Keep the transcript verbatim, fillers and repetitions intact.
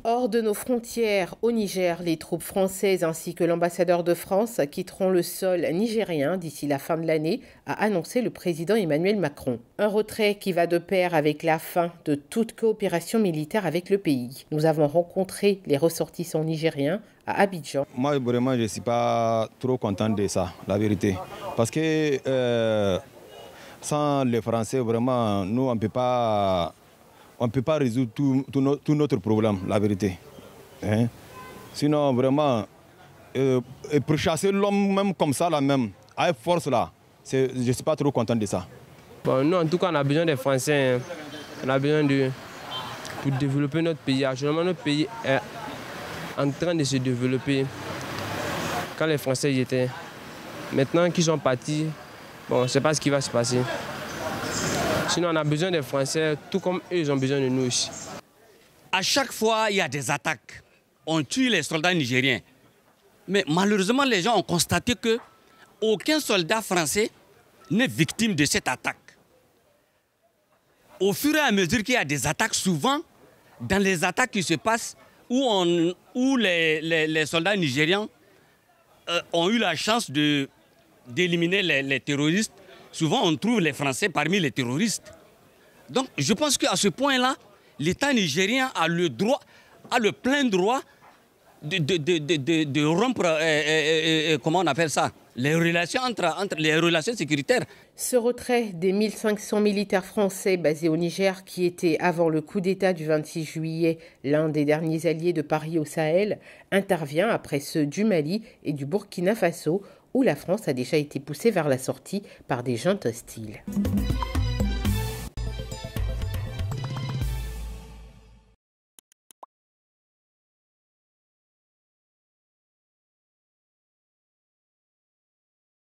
Hors de nos frontières, au Niger, les troupes françaises ainsi que l'ambassadeur de France quitteront le sol nigérien d'ici la fin de l'année, a annoncé le président Emmanuel Macron. Un retrait qui va de pair avec la fin de toute coopération militaire avec le pays. Nous avons rencontré les ressortissants nigériens à Abidjan. Moi, vraiment, je ne suis pas trop content de ça, la vérité. Parce que euh, sans les Français, vraiment, nous, on ne peut pas... On ne peut pas résoudre tout, tout, no, tout notre problème, la vérité. Hein? Sinon, vraiment, euh, pour chasser l'homme même comme ça, là même, avec force, là, je ne suis pas trop content de ça. Bon, nous, en tout cas, on a besoin des Français. Hein. On a besoin de... pour développer notre pays. Actuellement, notre pays est en train de se développer quand les Français y étaient. Maintenant qu'ils sont partis, bon, on ne sait pas ce qui va se passer. Sinon, on a besoin des Français, tout comme eux, ils ont besoin de nous aussi. À chaque fois, il y a des attaques. On tue les soldats nigériens. Mais malheureusement, les gens ont constaté qu'aucun soldat français n'est victime de cette attaque. Au fur et à mesure qu'il y a des attaques, souvent, dans les attaques qui se passent, où, on, où les, les, les soldats nigériens euh, ont eu la chance de, d'éliminer les, les terroristes, souvent, on trouve les Français parmi les terroristes. Donc, je pense qu'à ce point-là, l'État nigérien a le droit, a le plein droit de, de, de, de, de rompre, euh, euh, euh, comment on appelle ça, les relations entre, entre les relations sécuritaires. Ce retrait des mille cinq cents militaires français basés au Niger, qui était avant le coup d'État du vingt-six juillet l'un des derniers alliés de Paris au Sahel, intervient après ceux du Mali et du Burkina Faso, où la France a déjà été poussée vers la sortie par des juntes hostiles.